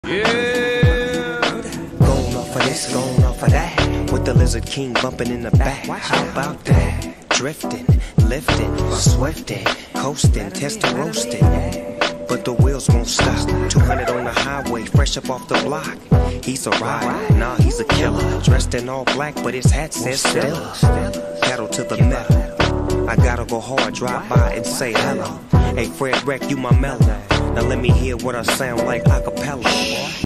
Going off of this, going off of that, with the Lizard King bumping in the back. How about that? Drifting, lifting, swifting, coasting, testing, roasting. But the wheels won't stop. 200 on the highway, fresh up off the block. He's a rider, nah, he's a killer. Dressed in all black, but his hat says Stella. Pedal to the metal. I gotta go hard, drive by and say hello. Hey, Fred Wreck, you my mellow. Now let me hear what I sound like a cappella.